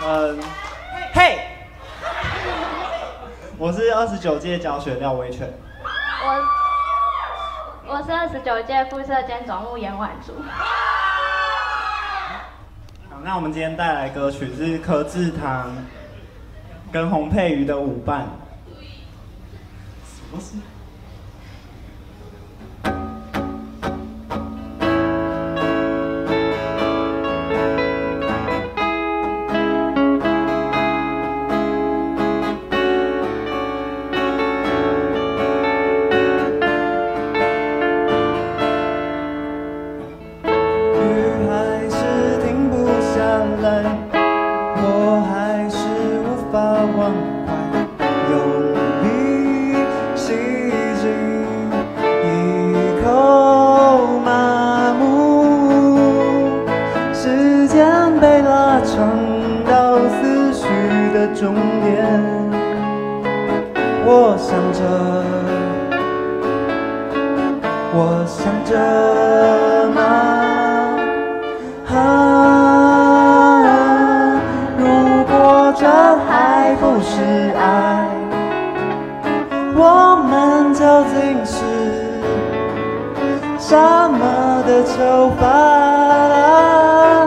嘿，我是29届教学廖威权。 我是29届副社兼总务严婉竹。 好，那我们今天带来歌曲是柯志堂跟洪佩瑜的舞伴。什么事？我还是无法忘怀，用力吸进一口麻木，时间被拉长到思绪的终点。我想着吗？这还不是爱，我们究竟是什么的囚犯？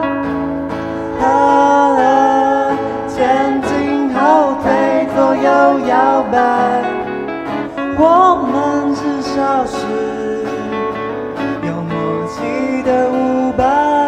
前进后退，左右摇摆，我们至少是有默契的舞伴。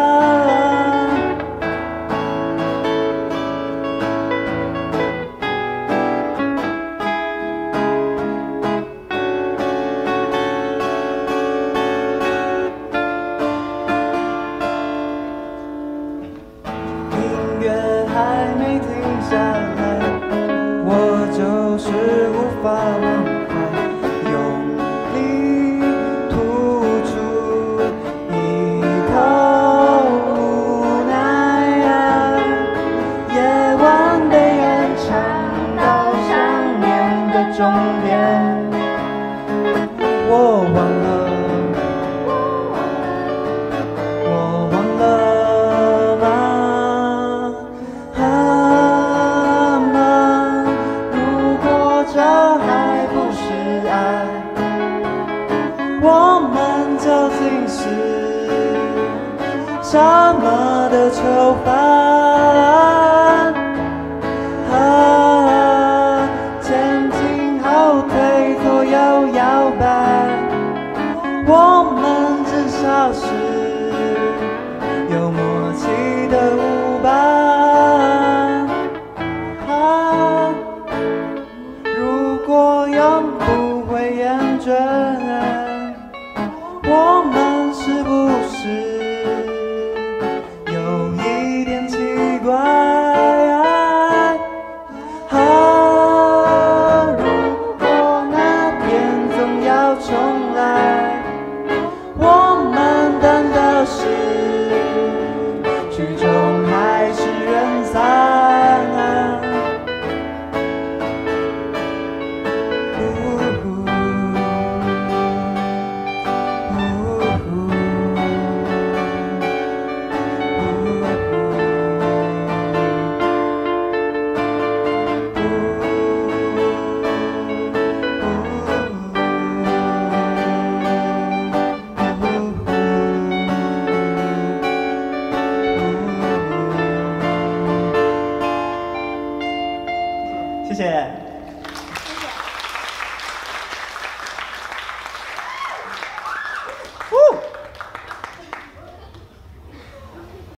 还没停下来，我就是无法忘怀，用力吐出一口无奈。夜晚被延长到想念的终点，我忘了。我们究竟是什么的囚犯？前进后退，左右摇摆，我们至少是有默契的舞伴。如果永不会厌倦，我们是不是有一点奇怪？如果那天总要重来，我们等的是曲终还是人散？谢谢。